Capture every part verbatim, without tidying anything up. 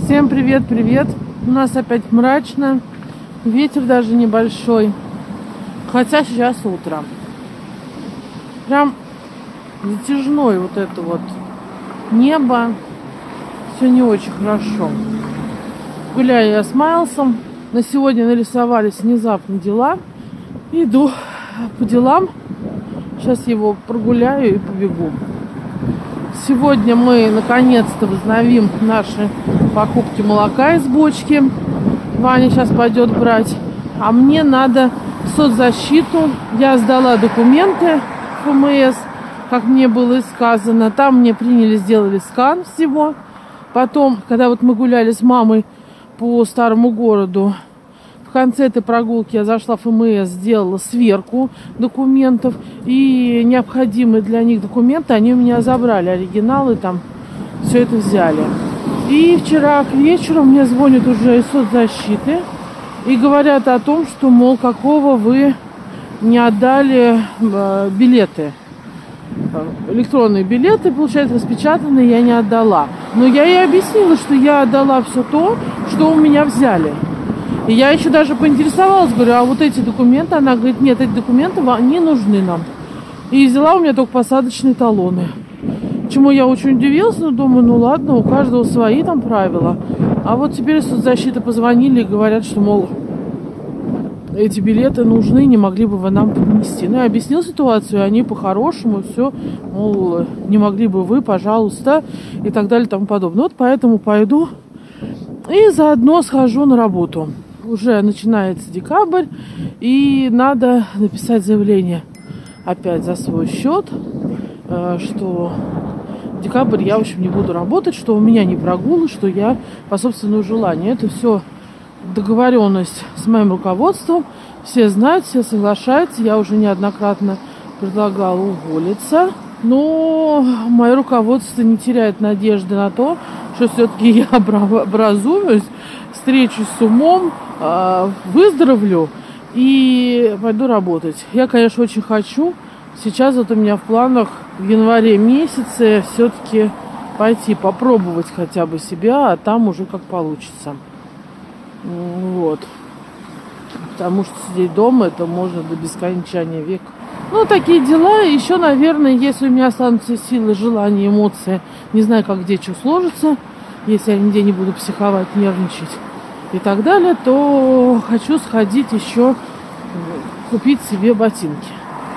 Всем привет-привет! У нас опять мрачно, ветер даже небольшой, хотя сейчас утро. Прям затяжной вот это вот небо, все не очень хорошо. Гуляю я с Майлсом, на сегодня нарисовались внезапно дела. Иду по делам, сейчас его прогуляю и побегу. Сегодня мы наконец-то возобновим наши покупки молока из бочки. Ваня сейчас пойдет брать. А мне надо соцзащиту. Я сдала документы в эф эм эс, как мне было сказано. Там мне приняли, сделали скан всего. Потом, когда вот мы гуляли с мамой по старому городу, в конце этой прогулки я зашла в эф эм эс, сделала сверку документов. И необходимые для них документы они у меня забрали. Оригиналы там, все это взяли. И вчера к вечеру мне звонят уже из соцзащиты. И говорят о том, что, мол, какого вы не отдали э, билеты. Электронные билеты, получается, распечатанные я не отдала. Но я ей объяснила, что я отдала все то, что у меня взяли. И я еще даже поинтересовалась, говорю, а вот эти документы? Она говорит, нет, эти документы не нужны нам. И взяла у меня только посадочные талоны. Чему я очень удивилась, но думаю, ну ладно, у каждого свои там правила. А вот теперь соцзащиты позвонили и говорят, что, мол, эти билеты нужны, не могли бы вы нам принести. Ну, я объяснил ситуацию, они по-хорошему все, мол, не могли бы вы, пожалуйста, и так далее и тому подобное. Вот поэтому пойду и заодно схожу на работу. Уже начинается декабрь, и надо написать заявление опять за свой счет, что в декабрь я, в общем, не буду работать, что у меня не прогулы, что я по собственному желанию. Это все договоренность с моим руководством. Все знают, все соглашаются. Я уже неоднократно предлагала уволиться. Но мое руководство не теряет надежды на то, что все-таки я образуюсь, встречусь с умом, выздоровлю и пойду работать. Я, конечно, очень хочу. Сейчас вот у меня в планах в январе месяце все-таки пойти попробовать хотя бы себя, а там уже как получится. Вот. Потому что сидеть дома это можно до бесконечания века. Ну, такие дела. Еще, наверное, если у меня останутся силы, желания, эмоции, не знаю, как где что сложится, если я нигде не буду психовать, нервничать и так далее, то хочу сходить еще купить себе ботинки.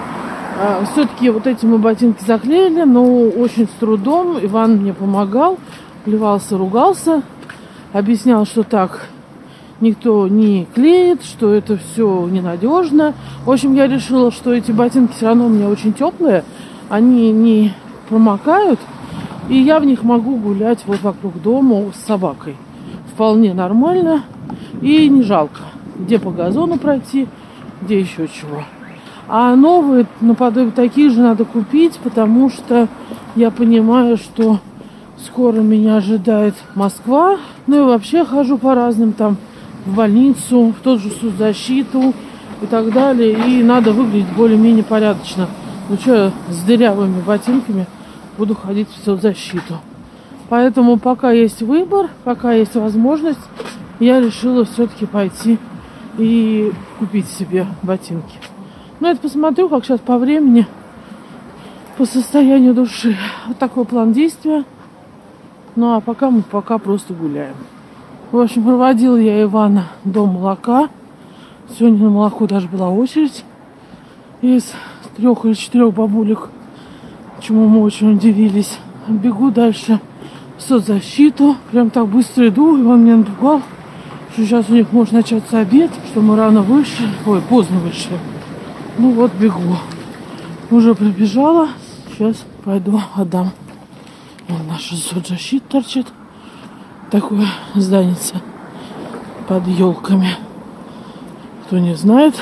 А, все-таки вот эти мы ботинки заклеили, но очень с трудом. Иван мне помогал, плевался, ругался, объяснял, что так никто не клеит, что это все ненадежно. В общем, я решила, что эти ботинки все равно у меня очень теплые, они не промокают, и я в них могу гулять вот вокруг дома с собакой. Вполне нормально и не жалко. Где по газону пройти, где еще чего. А новые, наподобие таких же, надо купить, потому что я понимаю, что скоро меня ожидает Москва. Ну и вообще хожу по разным там, в больницу, в тот же соцзащиту и так далее. И надо выглядеть более-менее порядочно. Ну что я с дырявыми ботинками буду ходить в соцзащиту. Поэтому пока есть выбор, пока есть возможность, я решила все-таки пойти и купить себе ботинки. Ну, это посмотрю, как сейчас по времени, по состоянию души. Вот такой план действия. Ну, а пока мы пока просто гуляем. В общем, проводила я Ивана до молока. Сегодня на молоко даже была очередь из трех или четырех бабулек, чему мы очень удивились. Бегу дальше в соцзащиту. Прям так быстро иду. Иван меня напугал, что сейчас у них может начаться обед, что мы рано вышли. Ой, поздно вышли. Ну вот, бегу. Уже прибежала. Сейчас пойду отдам. Вон наша соцзащита торчит. Такое зданице под елками. Кто не знает,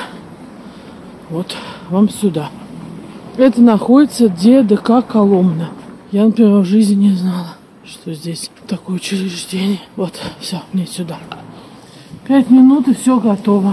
вот вам сюда. Это находится ДК Коломна. Я, например, в жизни не знала, что здесь такое учреждение. Вот, все, мне сюда. Пять минут и все готово.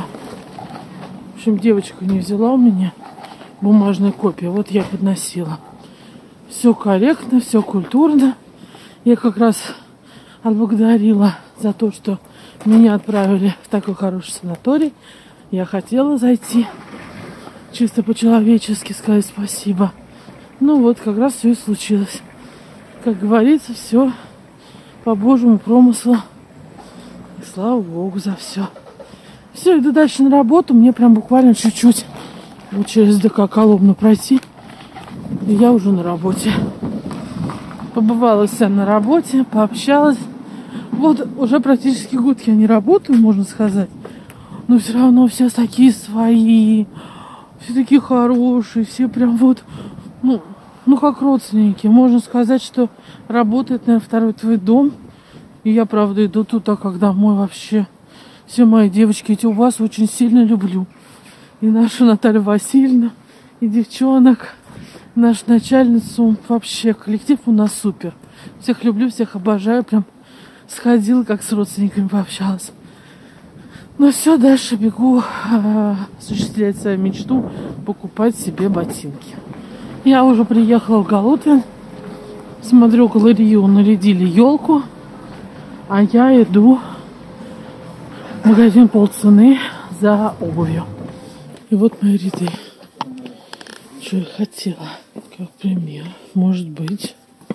В общем, девочка не взяла у меня бумажная копия. Вот я подносила. Все корректно, все культурно. Я как раз отблагодарила за то, что меня отправили в такой хороший санаторий. Я хотела зайти, чисто по-человечески сказать спасибо. Ну вот, как раз все и случилось. Как говорится, все по Божьему промыслу. И слава Богу за все. Все, иду дальше на работу. Мне прям буквально чуть-чуть вот через ДК Коломну пройти. И я уже на работе. Побывала вся на работе, пообщалась. Вот уже практически год я не работаю, можно сказать. Но все равно все такие свои. Все такие хорошие. Все прям вот, ну, ну как родственники. Можно сказать, что работает, наверное, второй твой дом. И я, правда, иду туда, как домой вообще. Все мои девочки, эти у вас очень сильно люблю. И нашу Наталью Васильевну, и девчонок, нашу начальницу. Вообще, коллектив у нас супер. Всех люблю, всех обожаю. Прям сходила, как с родственниками пообщалась. Ну все, дальше бегу э, осуществлять свою мечту, покупать себе ботинки. Я уже приехала в Галутвин. Смотрю, галерею нарядили елку. А я иду в магазин полцены за обувью. И вот мои ряды. Что я хотела, как пример, может быть.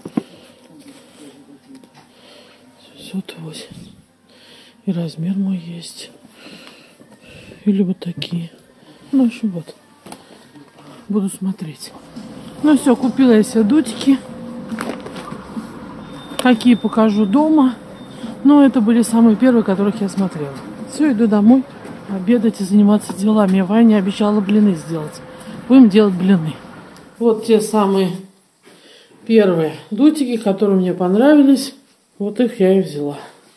семьсот восемь. И размер мой есть. Или вот такие. Ну, в общем, вот. Буду смотреть. Ну все, купила я себе дутики. Какие покажу дома. Но это были самые первые, которых я смотрела. Все, иду домой обедать и заниматься делами. Я Ваня обещала блины сделать. Будем делать блины. Вот те самые первые дутики, которые мне понравились. Вот их я и взяла.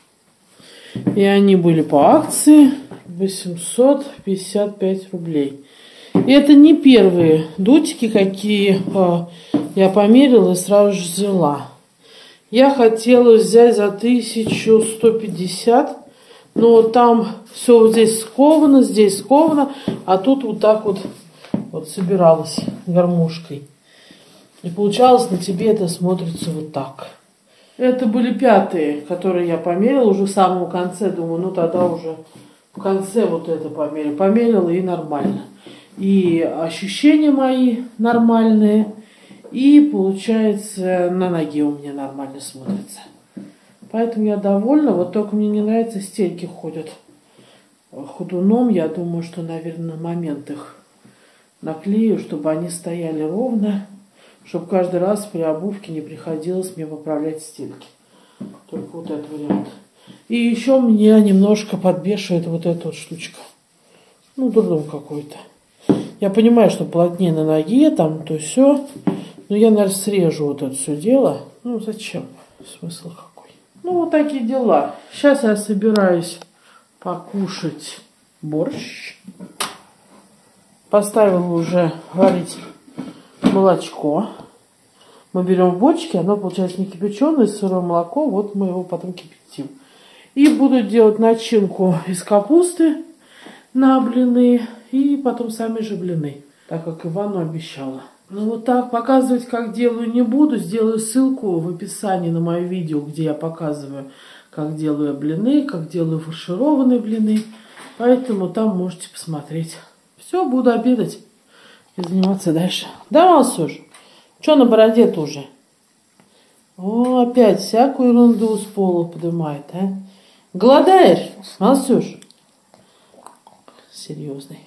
И они были по акции восемьсот пятьдесят пять рублей. И это не первые дутики, какие э, я померила и сразу же взяла. Я хотела взять за тысячу сто пятьдесят, но там все вот здесь сковано, здесь сковано, а тут вот так вот, вот собиралась гармошкой. И получалось, на тебе это смотрится вот так. Это были пятые, которые я померила уже в самом конце. Думаю, ну тогда уже в конце вот это померила. Померила и нормально. И ощущения мои нормальные. И получается, на ноге у меня нормально смотрится. Поэтому я довольна. Вот только мне не нравится, стельки ходят ходуном. Я думаю, что, наверное, на момент их наклею, чтобы они стояли ровно. Чтобы каждый раз при обувке не приходилось мне поправлять стельки. Только вот этот вариант. И еще меня немножко подбешивает вот эта вот штучка. Ну, дурдом какой-то. Я понимаю, что плотнее на ноге, там то все. Но я, наверное, срежу вот это все дело. Ну, зачем? Смысл какой? Ну, вот такие дела. Сейчас я собираюсь покушать борщ. Поставила уже варить молочко. Мы берем в бочке, оно получается не кипяченое, сырое молоко. Вот мы его потом кипятим. И буду делать начинку из капусты на блины. И потом сами же блины, так как Ивану обещала. Ну вот так показывать, как делаю, не буду. Сделаю ссылку в описании на мое видео, где я показываю, как делаю блины, как делаю фаршированные блины. Поэтому там можете посмотреть. Все, буду обедать и заниматься дальше. Да, Малсюш? Что на бороде-то уже? О, опять всякую ерунду с пола поднимает, а? Голодаешь, Малсюш? Серьезный.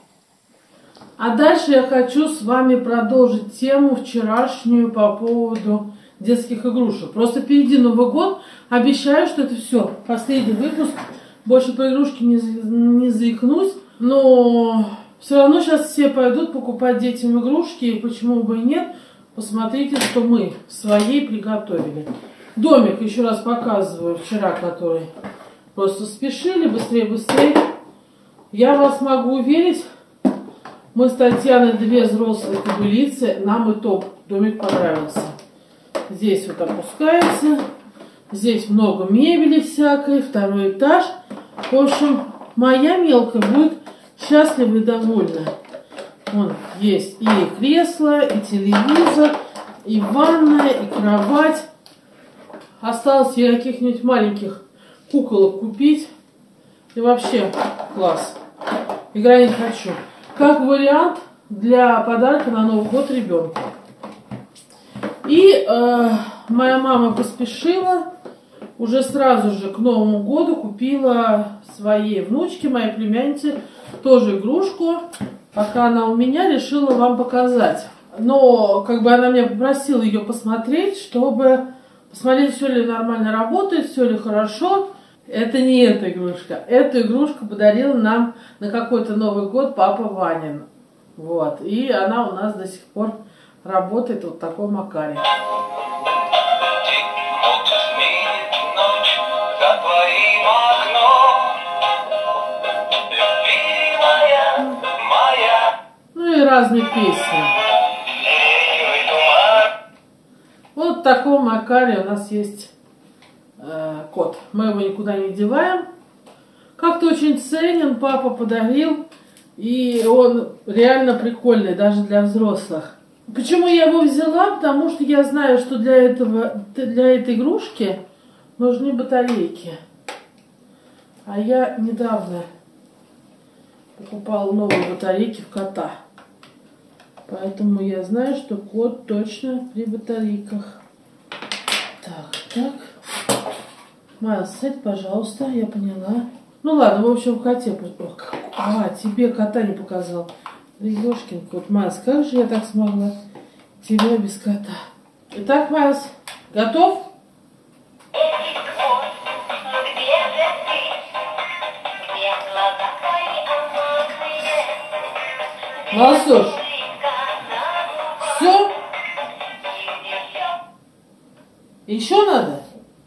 А дальше я хочу с вами продолжить тему вчерашнюю по поводу детских игрушек. Просто впереди Новый год. Обещаю, что это все. Последний выпуск. Больше про игрушки не, не заикнусь. Но все равно сейчас все пойдут покупать детям игрушки. И почему бы и нет. Посмотрите, что мы своей приготовили. Домик, еще раз показываю, вчера, который просто спешили. Быстрее, быстрее. Я вас могу уверить, мы с Татьяной две взрослые кобылицы, нам и топ домик понравился. Здесь вот опускается, здесь много мебели всякой, второй этаж. В общем, моя мелкая будет счастлива и довольна. Вон есть и кресло, и телевизор, и ванная, и кровать. осталось ей каких-нибудь маленьких куколок купить. И вообще класс. Играть не хочу. Как вариант для подарка на Новый год ребенку. И э, моя мама поспешила. Уже сразу же к Новому году купила своей внучке, моей племяннице, тоже игрушку. Пока она у меня, решила вам показать. Но как бы она меня попросила ее посмотреть, чтобы посмотреть, все ли нормально работает, все ли хорошо. Это не эта игрушка. Эту игрушку подарил нам на какой-то Новый год папа Ванин. Вот. И она у нас до сих пор работает вот в такой макаре. Ну и разные песни. Вот в таком макаре у нас есть э, кот. Мы его никуда не деваем. Как-то очень ценен, папа подарил. И он реально прикольный, даже для взрослых. Почему я его взяла? Потому что я знаю, что для, этого, для этой игрушки нужны батарейки. А я недавно покупала новые батарейки в кота. Поэтому я знаю, что кот точно при батарейках. Так, так. Майя, сядь, пожалуйста, я поняла. Ну ладно, в общем, в коте... А, тебе кота не показал. Да ёшкин кот. Майя, как же я так смогла тебя без кота? Итак, Майя, готов? Молодцуш. Все? Еще надо?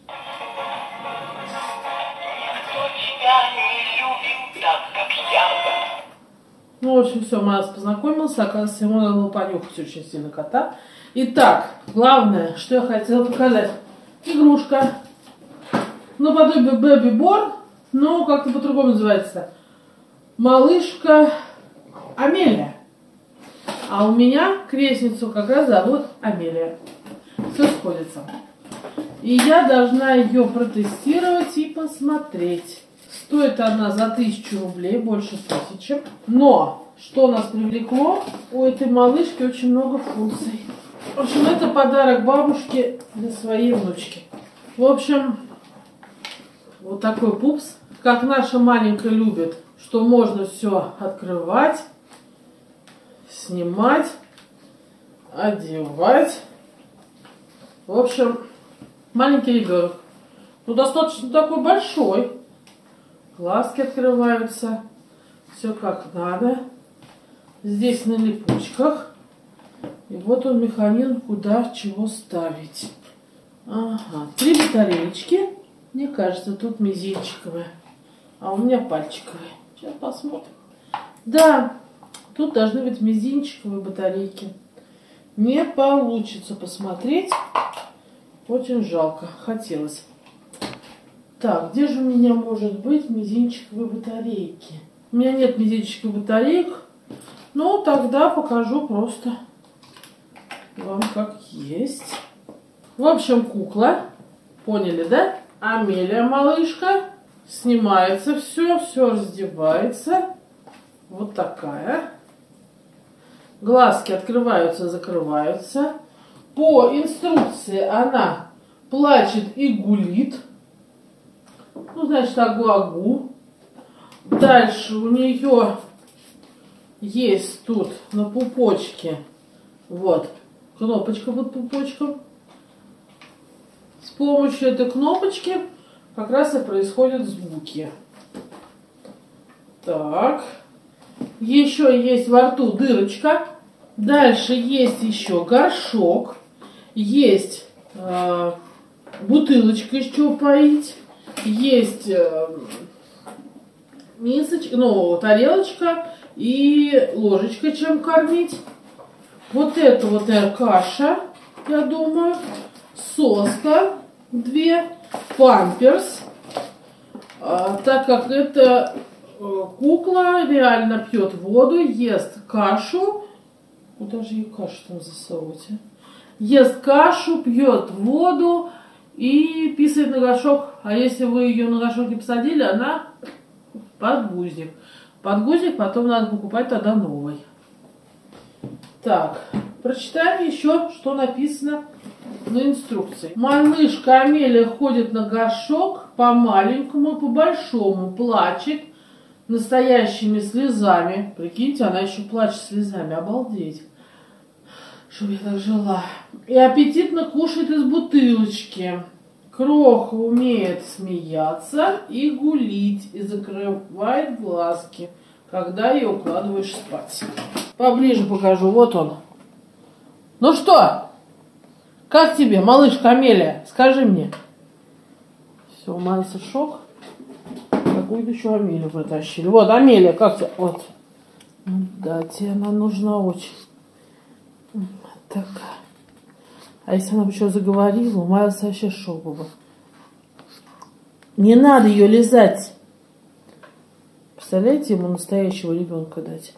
Ну, в общем, все, Майя познакомился. Оказывается, ему надо было понюхать очень сильно кота. Итак, главное, что я хотела показать. Игрушка. Ну, подобие Бэби Борн, но как-то по-другому называется. Малышка Амелия. А у меня крестницу как раз зовут Амелия. Все сходится. И я должна ее протестировать и посмотреть. Стоит она за тысячу рублей, больше тысячи. Но, что нас привлекло, у этой малышки очень много функций. В общем, это подарок бабушке для своей внучки. В общем, вот такой пупс. Как наша маленькая любит, что можно все открывать, снимать, одевать. В общем, маленький ребенок. Ну, достаточно такой большой. Глазки открываются. Все как надо. Здесь на липучках. И вот он механизм, куда чего ставить. Ага. Три батареечки. Мне кажется, тут мизинчиковые. А у меня пальчиковые. Сейчас посмотрим. Да, тут должны быть мизинчиковые батарейки. Не получится посмотреть. Очень жалко. Хотелось. Так, где же у меня может быть мизинчиковые батарейки? У меня нет мизинчиковых батареек. Ну, тогда покажу просто вам как есть. В общем, кукла. Поняли, да? Амелия малышка. Снимается все, все раздевается. Вот такая. Глазки открываются, закрываются. По инструкции она плачет и гулит. Ну, значит, агу-агу. Дальше у нее есть тут на пупочке вот кнопочка под пупочком. С помощью этой кнопочки как раз и происходят звуки. Так. Еще есть во рту дырочка. Дальше есть еще горшок. Есть э, бутылочка, из чего поить. Есть э, мисочка, ну, тарелочка и ложечка, чем кормить. Вот это вот, наверное, каша, я думаю. Соска две. Памперс. А, так как это э, кукла реально пьет воду, ест кашу. Куда же ей кашу там засовывать? А? Ест кашу, пьет воду. и писает на горшок. А если вы ее на горшок не посадили, она подгузник. Подгузник потом надо покупать тогда новый. Так, прочитаем еще, что написано на инструкции. Малышка Амелия ходит на горшок по маленькому, по большому, плачет настоящими слезами. Прикиньте, она еще плачет слезами, обалдеть. Чтобы я так жила. И аппетитно кушает из бутылочки. Кроха умеет смеяться и гулить, и закрывает глазки, когда ее укладываешь спать. Поближе покажу, вот он. Ну что, как тебе, малышка Амелия? Скажи мне. Все, умался шок. Какую-то еще Амелию притащили. Вот, Амелия, как тебе? Вот. Да, тебе она нужна очень. Так. А если она бы еще заговорила, умаялся вообще шок бы. Не надо ее лизать. Представляете, ему настоящего ребенка дать?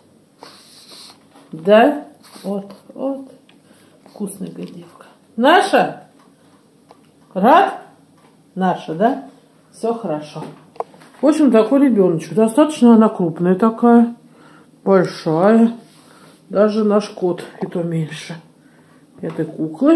Да? Вот, вот. Вкусная девка. Наша? Рад? Наша, да? Все хорошо. В общем, такой ребеночек. Достаточно она крупная такая. Большая. Даже наш кот и то меньше этой куклы.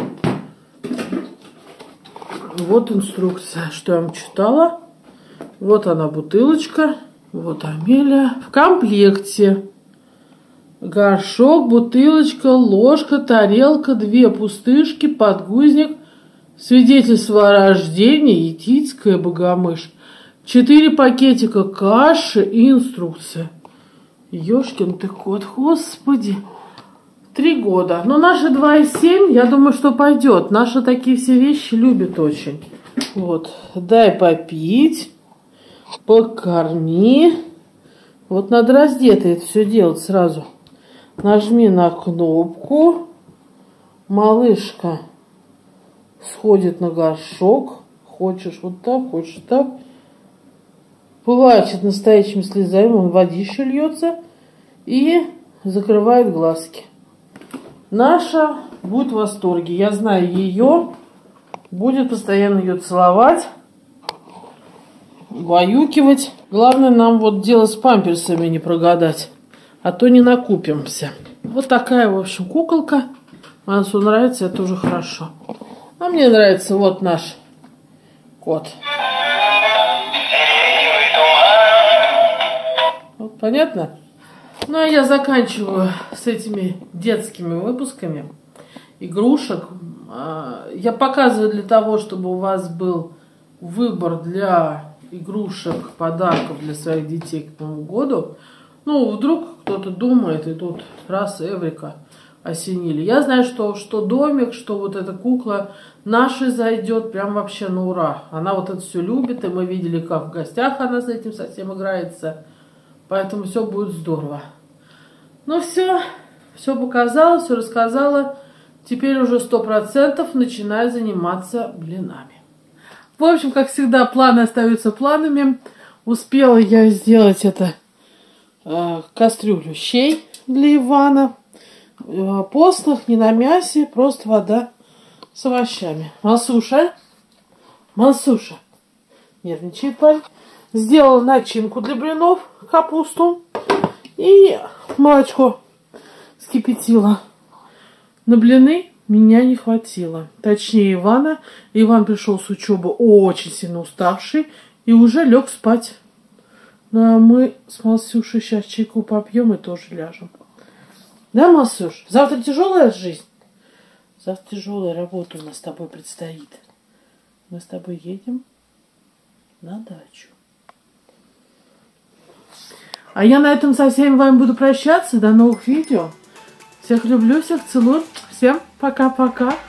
Вот инструкция, что я вам читала. Вот она бутылочка. Вот Амелия. В комплекте горшок, бутылочка, ложка, тарелка, две пустышки, подгузник, свидетельство о рождении, етицкая богомыш, четыре пакетика каши и инструкция. Ёшкин ты кот, господи. Три года. Но наши два и семь, я думаю, что пойдет. Наши такие все вещи любят очень. Вот. Дай попить. Покорми. Вот надо раздетый это все делать сразу. Нажми на кнопку. Малышка сходит на горшок. Хочешь вот так, хочешь так. Плачет настоящими слезами. Он водище льется. И закрывает глазки. Наша будет в восторге. Я знаю ее. Будет постоянно ее целовать. Баюкивать. Главное нам вот дело с памперсами не прогадать. А то не накупимся. Вот такая, в общем, куколка. Мансу нравится, это уже хорошо. А мне нравится вот наш кот. Вот, понятно? Ну, а я заканчиваю с этими детскими выпусками игрушек. Я показываю для того, чтобы у вас был выбор для игрушек, подарков для своих детей к Новому году. Ну, вдруг кто-то думает, и тут раз Эврика осенили. Я знаю, что, что домик, что вот эта кукла наша зайдет прям вообще на ура. Она вот это все любит, и мы видели, как в гостях она с этим совсем играется. Поэтому все будет здорово. Ну все, все показала, все рассказала. Теперь уже сто процентов начинаю заниматься блинами. В общем, как всегда, планы остаются планами. Успела я сделать это э, кастрюлю щей для Ивана. Э, постных, не на мясе, просто вода с овощами. Масуша, Масуша, нервничает парень. Сделала начинку для блинов, капусту и молочко вскипятила. На блины меня не хватило. Точнее, Ивана. Иван пришел с учебы очень сильно уставший и уже лег спать. Ну, а мы с Масюшей сейчас чайку попьем и тоже ляжем. Да, Масюш? Завтра тяжелая жизнь? Завтра тяжелая работа у нас с тобой предстоит. Мы с тобой едем на дачу. А я на этом со всеми вами буду прощаться. До новых видео. Всех люблю, всех целую. Всем пока-пока.